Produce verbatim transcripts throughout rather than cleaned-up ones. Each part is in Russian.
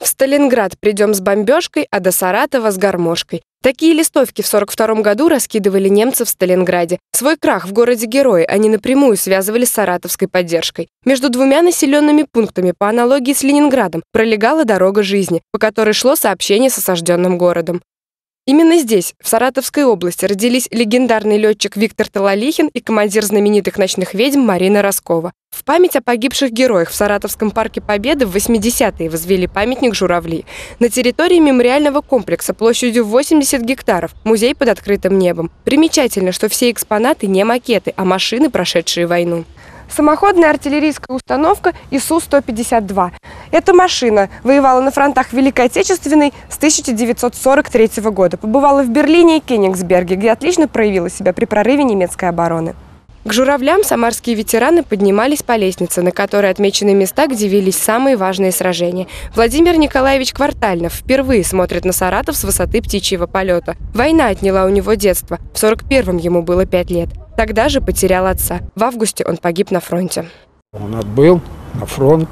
В Сталинград придем с бомбежкой, а до Саратова с гармошкой. Такие листовки в сорок втором году раскидывали немцы в Сталинграде. Свой крах в городе-герое они напрямую связывали с саратовской поддержкой. Между двумя населенными пунктами, по аналогии с Ленинградом, пролегала дорога жизни, по которой шло сообщение с осажденным городом. Именно здесь, в Саратовской области, родились легендарный летчик Виктор Талалихин и командир знаменитых ночных ведьм Марина Роскова. В память о погибших героях в Саратовском парке Победы в восьмидесятые возвели памятник «Журавли». На территории мемориального комплекса площадью восемьдесят гектаров, музей под открытым небом. Примечательно, что все экспонаты не макеты, а машины, прошедшие войну. Самоходная артиллерийская установка ИСУ сто пятьдесят два. Эта машина воевала на фронтах Великой Отечественной с тысяча девятьсот сорок третьего года. Побывала в Берлине и Кёнигсберге, где отлично проявила себя при прорыве немецкой обороны. К журавлям самарские ветераны поднимались по лестнице, на которой отмечены места, где велись самые важные сражения. Владимир Николаевич Квартальнов впервые смотрит на Саратов с высоты птичьего полета. Война отняла у него детство. В сорок первом ему было пять лет. Тогда же потерял отца. В августе он погиб на фронте. Он отбыл на фронт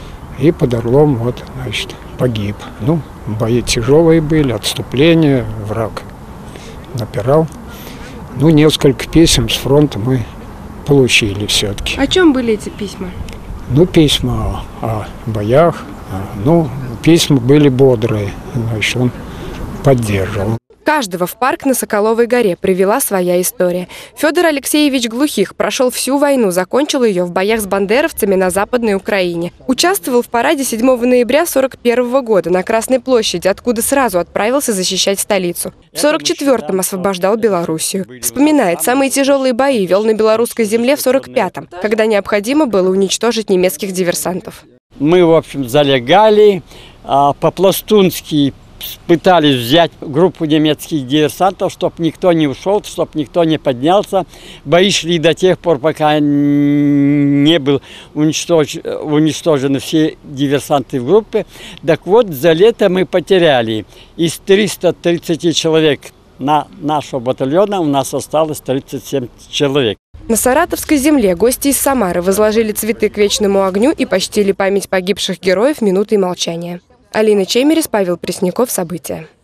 и под Орлом вот, значит, погиб. Ну, бои тяжелые были, отступление, враг напирал. Ну, несколько писем с фронта мы получили все-таки. О чем были эти письма? Ну, письма о боях, ну, письма были бодрые, значит, он поддерживал. Каждого в парк на Соколовой горе привела своя история. Федор Алексеевич Глухих прошел всю войну, закончил ее в боях с бандеровцами на Западной Украине. Участвовал в параде седьмого ноября сорок первого года на Красной площади, откуда сразу отправился защищать столицу. В сорок четвёртом освобождал Белоруссию. Вспоминает, самые тяжелые бои вел на белорусской земле в сорок пятом, когда необходимо было уничтожить немецких диверсантов. Мы, в общем, залегали по-пластунски. Пытались взять группу немецких диверсантов, чтобы никто не ушел, чтобы никто не поднялся. Бои шли до тех пор, пока не был уничтож... уничтожены все диверсанты в группе. Так вот, за лето мы потеряли. Из трёхсот тридцати человек на нашего батальона у нас осталось тридцать семь человек. На Саратовской земле гости из Самары возложили цветы к вечному огню и почтили память погибших героев минутой молчания. Алина Чемерис, Павел Пресняков. События.